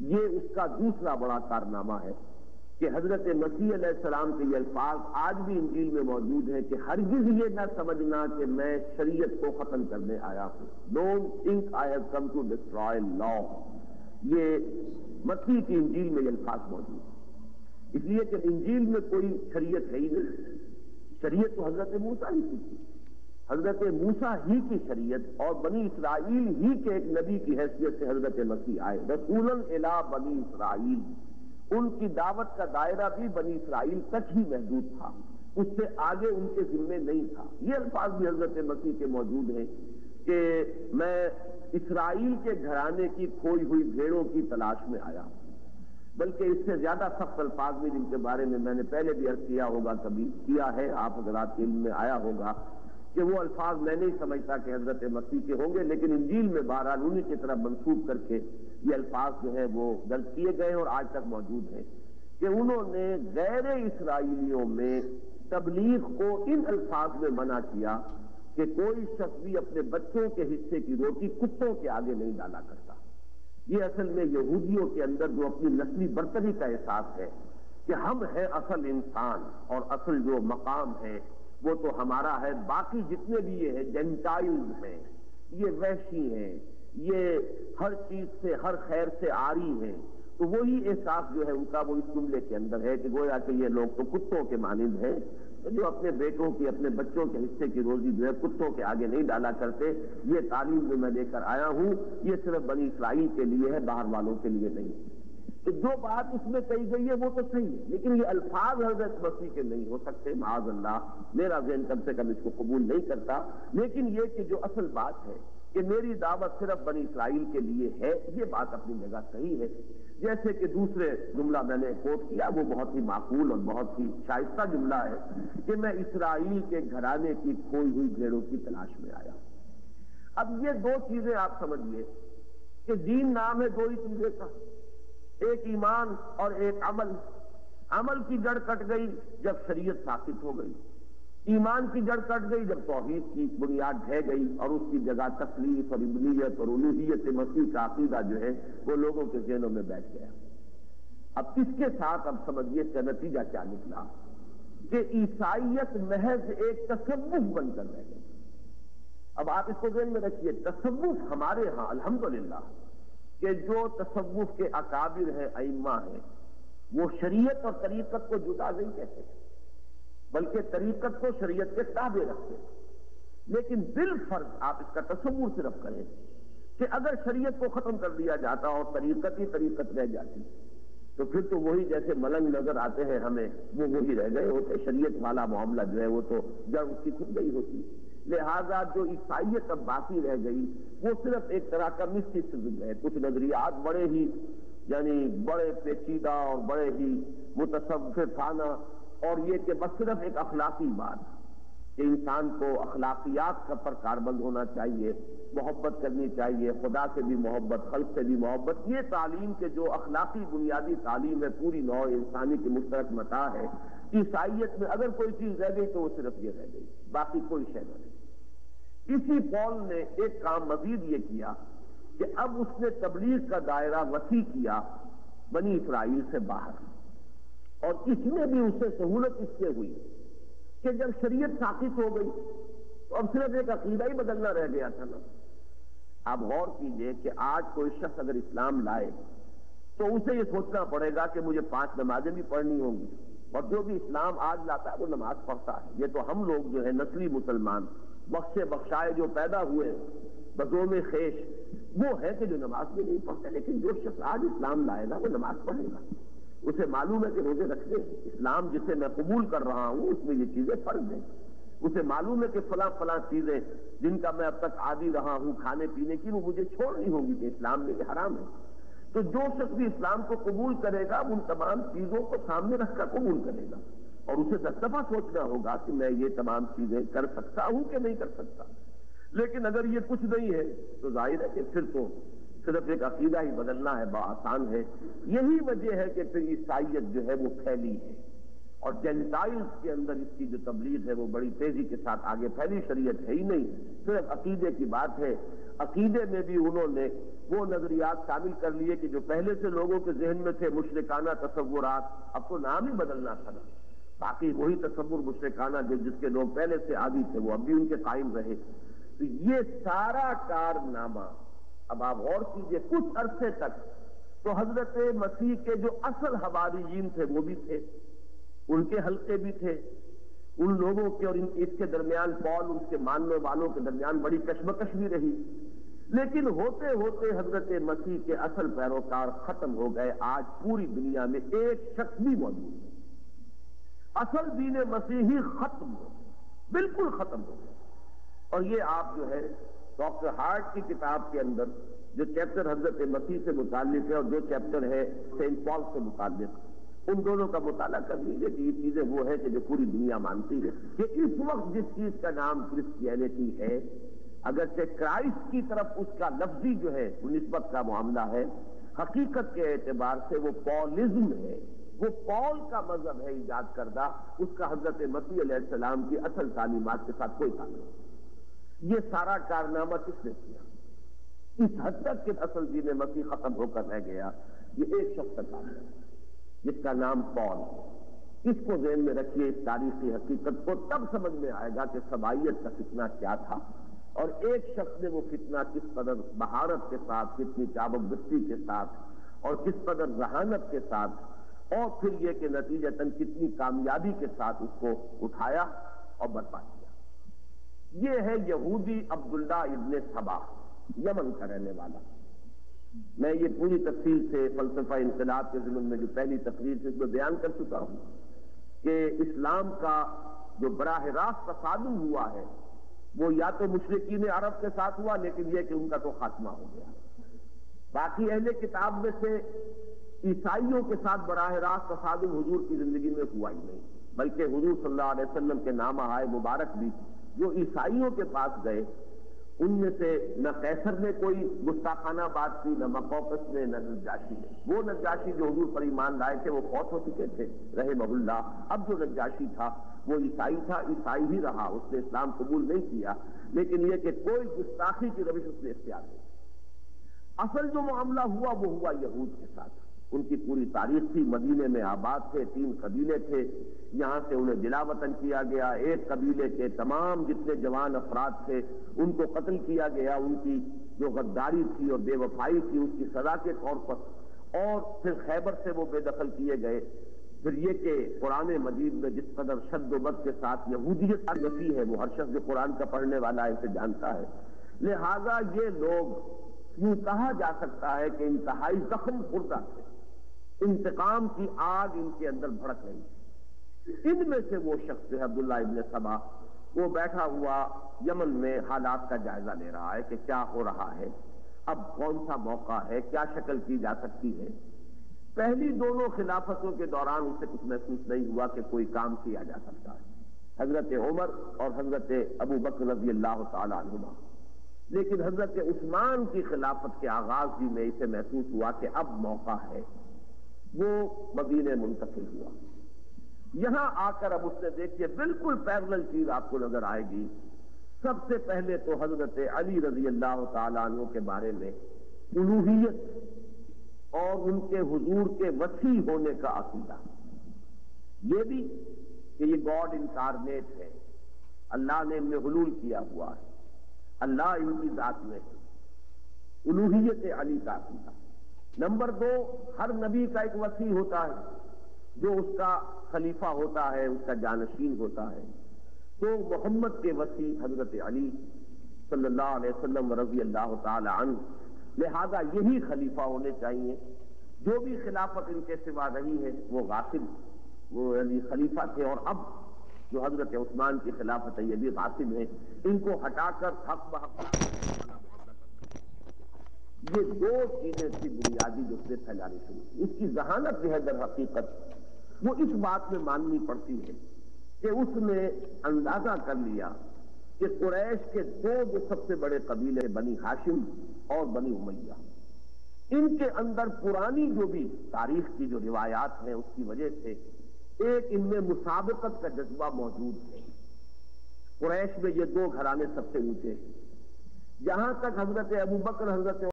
یہ اس کا دوسرا بڑا کارنامہ ہے کہ حضرت مسیح علیہ السلام کے یہ الفاظ آج بھی انجیل میں موجود ہیں کہ ہرگز یہ نہ سمجھنا کہ میں شریعت کو ختم کرنے آیا ہوں. Don't think I have come to destroy law. یہ مسیح کی انجیل میں یہ الفاظ موجود ہیں. اس لیے کہ انجیل میں کوئی شریعت ہے ہی نہیں. شریعت تو حضرت موسیٰ ہی کی تھی. حضرت موسیٰ ہی کی شریعت اور بنی اسرائیل ہی کے ایک نبی کی حیثیت سے حضرت مسیح آئے. رسولاً الی بنی اسرائیل. ان کی دعوت کا دائرہ بھی بنی اسرائیل تک ہی محدود تھا، اس سے آگے ان کے ذمے نہیں تھا. یہ الفاظ بھی حضرت مسیح کے موجود ہیں کہ میں اسرائیل کے گھرانے کی کھوئی ہوئی بھیڑوں کی تلاش میں آیا ہوں. بلکہ اس سے زیادہ سخت الفاظ بھی جن کے بارے میں نے پہلے بھی عرض کیا ہوگا، کبھی کیا ہے آپ حضرات کے علم میں آیا ہوگا کہ وہ الفاظ میں نہیں سمجھتا کہ حضرت مسیح کے ہوں گے، لیکن انجیل میں بہرحال انہی کی طرف منسوب کر کے یہ الفاظ جو ہے وہ درج کیے گئے اور آج تک موجود ہیں کہ انہوں نے غیر اسرائیلیوں میں تبلیغ کو ان الفاظ میں منع کیا کہ کوئی شخص بھی اپنے بچوں کے حصے کی روٹی کتوں کے آگے نہیں ڈالا کرتا. یہ اصل میں یہودیوں کے اندر جو اپنی نسلی برتری کا احساس ہے کہ ہم ہیں اصل انسان اور اصل جو مقام ہے وہ تو ہمارا ہے، باقی جتنے بھی یہ ہیں جینٹائلز ہیں، یہ وحشی ہیں، یہ ہر چیز سے ہر خیر سے عاری ہیں. تو وہی احساس جو ہے ان کا وہ اس جملے کے اندر ہے کہ گویا کہ یہ لوگ تو کتوں کے مانند ہیں جو اپنے بیٹوں کی اپنے بچوں کے حصے کی روزی جو ہے کتوں کے آگے نہیں ڈالا کرتے. یہ تعلیم جو میں لے کر آیا ہوں یہ صرف بنی اسرائیل کے لیے ہے، باہر والوں کے لیے نہیں. تو جو بات اس میں کہی گئی ہے وہ تو صحیح ہے، لیکن یہ الفاظ حضرت مسیح کے نہیں ہو سکتے. معاذ اللہ، میرا ذہن کم سے کم اس کو قبول نہیں کرتا. لیکن یہ کہ جو اصل بات ہے کہ میری دعوت صرف بنی اسرائیل کے لیے ہے، یہ بات اپنی جگہ صحیح ہے. جیسے کہ دوسرے جملہ میں نے کوٹ کیا وہ بہت ہی معقول اور بہت ہی شائستہ جملہ ہے کہ میں اسرائیل کے گھرانے کی کھوئی ہوئی بھیڑوں کی تلاش میں آیا. اب یہ دو چیزیں آپ سمجھیے کہ دین نام ہے دو ہی چیزیں کا، ایک ایمان اور ایک عمل. عمل کی جڑ کٹ گئی جب شریعت ثابت ہو گئی، ایمان کی جڑ کٹ گئی جب توحید کی بنیاد ڈھہ گئی اور اس کی جگہ تثلیث اور ابنیت اور الوہیت مسیح کا عقیدہ جو ہے وہ لوگوں کے ذہنوں میں بیٹھ گیا. اب اس کے ساتھ اب سمجھیے اس کا نتیجہ کیا نکلا کہ عیسائیت محض ایک تصوف بن کر رہ گئی. اب آپ اس کو ذہن میں رکھیے، تصوف ہمارے ہاں الحمدللہ کہ جو تصوف کے اکابر ہیں، ائمہ ہیں، وہ شریعت اور طریقت کو جدا نہیں کہتے بلکہ طریقت کو شریعت کے تابع رکھتے. لیکن بالفرض آپ اس کا تصور صرف کریں کہ اگر شریعت کو ختم کر دیا جاتا اور طریقت ہی طریقت رہ جاتی تو پھر تو وہی جیسے ملنگ نظر آتے ہیں ہمیں وہ وہی رہ گئے ہوتے. شریعت والا معاملہ جو ہے وہ تو جڑ اس کی کھل گئی ہوتی. لہذا جو عیسائیت اب باقی رہ گئی وہ صرف ایک طرح کا مسٹیسزم ہے. کچھ نظریات بڑے ہی یعنی بڑے پیچیدہ اور بڑے ہی متصوفانہ، اور یہ کہ بس صرف ایک اخلاقی بات کہ انسان کو اخلاقیات کا پر کاربند ہونا چاہیے، محبت کرنی چاہیے، خدا سے بھی محبت، خلق سے بھی محبت. یہ تعلیم کے جو اخلاقی بنیادی تعلیم ہے پوری نوع انسانی کی مشترک متاع ہے. عیسائیت میں اگر کوئی چیز رہ گئی تو وہ صرف یہ رہ گئی، باقی کوئی شے نہ رہی. اسی پول نے ایک کام مزید یہ کیا کہ اب اس نے تبلیغ کا دائرہ وسیع کیا بنی اسرائیل سے باہر، اور اس میں بھی اسے سہولت اس سے ہوئی کہ جب شریعت ثابت ہو گئی تو اب صرف ایک عقیدہ ہی بدلنا رہ گیا تھا نا. آپ غور کیجئے کہ آج کوئی شخص اگر اسلام لائے تو اسے یہ سوچنا پڑے گا کہ مجھے 5 نمازیں بھی پڑھنی ہوں گی، اور جو بھی اسلام آج لاتا ہے وہ نماز پڑھتا ہے. یہ تو ہم لوگ جو ہے نسلی مسلمان بخشے بخشائے جو پیدا ہوئے بزوم خیش وہ ہے کہ جو نماز بھی نہیں پڑھتے. لیکن جو شخص آج اسلام لائے گا وہ نماز پڑھے گا، اسے معلوم ہے کہ روزے رکھنے اسلام جسے میں قبول کر رہا ہوں اس میں یہ چیزیں فرض ہیں. اسے معلوم ہے کہ فلاں فلاں چیزیں جن کا میں اب تک عادی رہا ہوں کھانے پینے کی وہ مجھے چھوڑنی ہوں گی کہ اسلام میں یہ حرام ہے. تو جو شخص بھی اسلام کو قبول کرے گا ان تمام چیزوں کو سامنے رکھ کر قبول کرے گا، اور اسے 10 دفعہ سوچنا ہوگا کہ میں یہ تمام چیزیں کر سکتا ہوں کہ نہیں کر سکتا. لیکن اگر یہ کچھ نہیں ہے تو ظاہر ہے کہ پھر تو صرف ایک عقیدہ ہی بدلنا ہے، بآسان ہے. یہی وجہ ہے کہ پھر عیسائیت جو ہے وہ پھیلی ہے، اور جینٹائلز کے اندر اس کی جو تبلیغ ہے وہ بڑی تیزی کے ساتھ آگے پھیلی. شریعت ہے ہی نہیں، صرف عقیدے کی بات ہے. عقیدے میں بھی انہوں نے وہ نظریات شامل کر لیے کہ جو پہلے سے لوگوں کے ذہن میں تھے، مشرکانہ تصورات، اب تو نام ہی بدلنا تھا نا، باقی وہی تصور مشرکانہ جس کے لوگ پہلے سے عادی تھے وہ اب بھی ان کے قائم رہے۔ تو یہ سارا کارنامہ، اب آپ غور کیجئے، کچھ عرصے تک تو حضرت مسیح کے جو اصل حواریین تھے وہ بھی تھے، ان کے حلقے بھی تھے، ان لوگوں کے اور اس کے درمیان پال اس کے ماننے والوں کے درمیان بڑی کشمکش بھی رہی، لیکن ہوتے ہوتے حضرت مسیح کے اصل پیروکار ختم ہو گئے۔ آج پوری دنیا میں ایک شخص بھی موجود نہیں، اصل دین مسیحی ختم ہو گیا، بالکل ختم ہو گیا۔ اور یہ آپ جو ہے ڈاکٹر ہارٹ کی کتاب کے اندر جو چیپٹر حضرت مسیح سے متعلق ہے اور جو چیپٹر ہے سینٹ پال سے متعلق، ان دونوں کا مطالعہ کر لیجیے کہ یہ چیزیں وہ ہیں کہ جو پوری دنیا مانتی ہے کہ اس وقت جس چیز کا نام کرسچینٹی ہے، اگرچہ کرائسٹ کی طرف اس کا لفظی جو ہے وہ نسبت کا معاملہ ہے، حقیقت کے اعتبار سے وہ پالزم ہے، وہ پال کا مذہب ہے ایجاد کردہ، اس کا حضرت مسیح علیہ السلام کی اصل تعلیمات کے ساتھ کوئی تعلق نہیں۔ یہ سارا کارنامہ کس نے کیا؟ اس حد تک کہ اصل دین مسیح ختم ہو کر رہ گیا، یہ ایک شخص کا کام ہے جس کا نام پال ہے۔ اس کو ذہن میں رکھیے، اس تاریخی حقیقت کو، تب سمجھ میں آئے گا کہ سبائیت کا فتنہ کیا تھا، اور ایک شخص نے وہ فتنہ کس قدر بہارت کے ساتھ، کتنی چابک دستی کے ساتھ اور کس قدر ذہانت کے ساتھ، اور پھر یہ کہ نتیجتاً کتنی کامیابی کے ساتھ اس کو اٹھایا اور برپا کیا۔ یہ ہے یہودی عبداللہ ابن سبا، یمن کا رہنے والا۔ میں یہ پوری تفصیل سے فلسفہ انقلاب کے ضمن میں جو پہلی تقریر سے اس میں بیان کر چکا ہوں کہ اسلام کا جو براہ راست تصادم ہوا ہے وہ یا تو مشرکین عرب کے ساتھ ہوا، لیکن یہ کہ ان کا تو خاتمہ ہو گیا۔ باقی اہل کتاب میں سے عیسائیوں کے ساتھ براہ راست تصادم حضور کی زندگی میں ہوا ہی نہیں، بلکہ حضور صلی اللہ علیہ وسلم کے نامہ آئے مبارک بھی جو عیسائیوں کے پاس گئے، ان میں سے نہ قیصر نے کوئی گستاخانہ بات کی، نہ مقوقس نے، نہ نجاشی نے۔ وہ نجاشی جو حضور پر ایمان لائے تھے وہ فوت ہو چکے تھے رحمہ اللہ، اب جو نجاشی تھا وہ عیسائی تھا، عیسائی ہی رہا، اس نے اسلام قبول نہیں کیا، لیکن یہ کہ کوئی گستاخی کی روش اس نے اختیار نہیں۔ اصل جو معاملہ ہوا وہ ہوا یہود کے ساتھ۔ ان کی پوری تاریخ تھی، مدینے میں آباد تھے، 3 قبیلے تھے، یہاں سے انہیں جلا وطن کیا گیا، ایک قبیلے کے تمام جتنے جوان افراد تھے ان کو قتل کیا گیا، ان کی جو غداری تھی اور بے وفائی تھی اس کی سزا کے طور پر، اور پھر خیبر سے وہ بے دخل کیے گئے۔ پھر یہ کہ قرآن مجید میں جس قدر شد و بد کے ساتھ یہودیت نفی ہے، وہ ہر شخص جو قرآن کا پڑھنے والا ہے اسے جانتا ہے، لہذا یہ لوگ یوں کہا جا سکتا ہے کہ انتہائی زخم خوردہ تھے، انتقام کی آگ ان کے اندر بھڑک رہی تھی۔ ان میں سے وہ شخص جو ہے عبداللہ ابن سبا، وہ بیٹھا ہوا یمن میں حالات کا جائزہ لے رہا ہے کہ کیا ہو رہا ہے، اب کون سا موقع ہے، کیا شکل کی جا سکتی ہے۔ پہلی دونوں خلافتوں کے دوران اسے کچھ محسوس نہیں ہوا کہ کوئی کام کیا جا سکتا ہے، حضرت عمر اور حضرت ابو بکر رضی اللہ تعالیٰ عنہما، لیکن حضرت عثمان کی خلافت کے آغاز ہی میں اسے محسوس ہوا کہ اب موقع ہے۔ وہ مدینے منتقل ہوا۔ یہاں آ کر اب اس نے دیکھیے بالکل پیرلل چیز آپ کو نظر آئے گی۔ سب سے پہلے تو حضرت علی رضی اللہ تعالیٰ عنہ کے بارے میں الوہیت اور ان کے حضور کے وسیع ہونے کا عقیدہ، یہ بھی کہ یہ گاڈ انکارنیٹ ہے، اللہ نے ان میں حلول کیا ہوا ہے، اللہ ان کی ذات میں ہے، الوہیت علی کا عقیدہ۔ نمبر 2، ہر نبی کا ایک وصی ہوتا ہے جو اس کا خلیفہ ہوتا ہے، اس کا جانشین ہوتا ہے، تو محمد کے وصی حضرت علی صلی اللہ علیہ وسلم رضی اللہ تعالی عنہ، لہذا یہی خلیفہ ہونے چاہیے۔ جو بھی خلافت ان کے سوا رہی ہے وہ غاصب، وہ علی خلیفہ تھے، اور اب جو حضرت عثمان کی خلافت ہے یہ بھی غاصب ہے، ان کو ہٹا کر حق بحق یہ 2 چیزیں تھی بنیادی جو اس نے پھیلانی شروع کی۔ اس کی ذہانت جو ہے در حقیقت وہ اس بات میں ماننی پڑتی ہے کہ اس نے اندازہ کر لیا کہ قریش کے 2 جو سب سے بڑے قبیلے بنی ہاشم اور بنی امیہ، ان کے اندر پرانی جو بھی تاریخ کی جو روایات ہیں اس کی وجہ سے ایک ان میں مسابقت کا جذبہ موجود ہے۔ قریش میں یہ 2 گھرانے سب سے اونچے ہیں، جہاں تک حضرت ابو بکر، حضرت